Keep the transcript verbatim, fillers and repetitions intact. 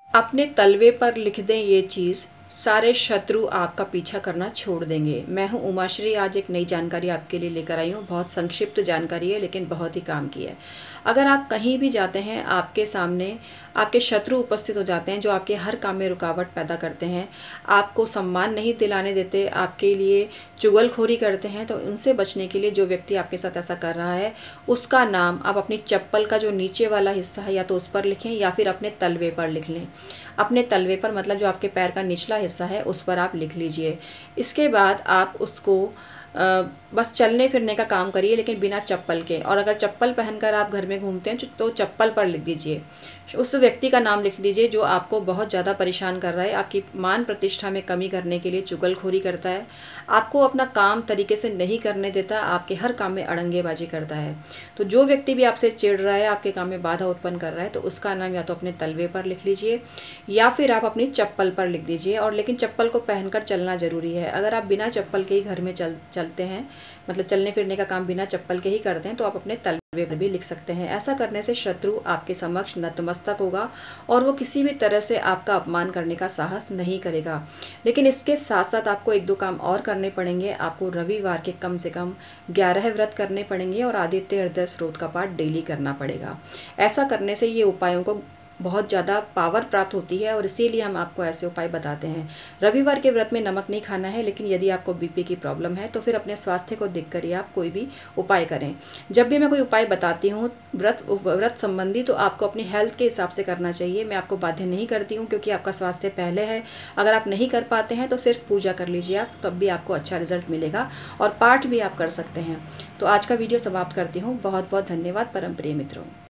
अपने तलवे पर लिख दें ये चीज़, सारे शत्रु आपका पीछा करना छोड़ देंगे। मैं हूं उमाश्री, आज एक नई जानकारी आपके लिए लेकर आई हूं। बहुत संक्षिप्त जानकारी है लेकिन बहुत ही काम की है। अगर आप कहीं भी जाते हैं, आपके सामने आपके शत्रु उपस्थित हो जाते हैं जो आपके हर काम में रुकावट पैदा करते हैं, आपको सम्मान नहीं दिलाने देते, आपके लिए चुगलखोरी करते हैं, तो उनसे बचने के लिए जो व्यक्ति आपके साथ ऐसा कर रहा है उसका नाम आप अपनी चप्पल का जो नीचे वाला हिस्सा है या तो उस पर लिखें या फिर अपने तलवे पर लिख लें। अपने तलवे पर मतलब जो आपके पैर का निचला हिस्सा है उस पर आप लिख लीजिए। इसके बाद आप उसको आ, बस चलने फिरने का काम करिए लेकिन बिना चप्पल के, और अगर चप्पल पहनकर आप घर में घूमते हैं तो चप्पल पर लिख दीजिए। उस व्यक्ति का नाम लिख दीजिए जो आपको बहुत ज़्यादा परेशान कर रहा है, आपकी मान प्रतिष्ठा में कमी करने के लिए चुगलखोरी करता है, आपको अपना काम तरीके से नहीं करने देता, आपके हर काम में अड़ंगेबाजी करता है। तो जो व्यक्ति भी आपसे चिढ़ रहा है, आपके काम में बाधा उत्पन्न कर रहा है, तो उसका नाम या तो अपने तलवे पर लिख लीजिए या फिर आप अपनी चप्पल पर लिख दीजिए। और लेकिन चप्पल को पहनकर चलना ज़रूरी है। अगर आप बिना चप्पल के ही घर में चल चलते हैं, मतलब चलने फिरने का काम बिना चप्पल के ही करते हैं, तो आप अपने तलवे पर भी लिख सकते हैं। ऐसा करने से शत्रु आपके समक्ष नतमस्तक होगा और वो किसी भी तरह से आपका अपमान करने का साहस नहीं करेगा। लेकिन इसके साथ साथ आपको एक दो काम और करने पड़ेंगे। आपको रविवार के कम से कम ग्यारह व्रत करने पड़ेंगे और आदित्य हृदय स्रोत का पाठ डेली करना पड़ेगा। ऐसा करने से ये उपायों को बहुत ज़्यादा पावर प्राप्त होती है और इसीलिए हम आपको ऐसे उपाय बताते हैं। रविवार के व्रत में नमक नहीं खाना है, लेकिन यदि आपको बीपी की प्रॉब्लम है तो फिर अपने स्वास्थ्य को देखकर ही आप कोई भी उपाय करें। जब भी मैं कोई उपाय बताती हूँ व्रत व्रत संबंधी, तो आपको अपनी हेल्थ के हिसाब से करना चाहिए। मैं आपको बाध्य नहीं करती हूँ क्योंकि आपका स्वास्थ्य पहले है। अगर आप नहीं कर पाते हैं तो सिर्फ पूजा कर लीजिए आप, तब भी आपको अच्छा रिजल्ट मिलेगा और पाठ भी आप कर सकते हैं। तो आज का वीडियो समाप्त करती हूँ। बहुत बहुत धन्यवाद परम प्रिय मित्रों।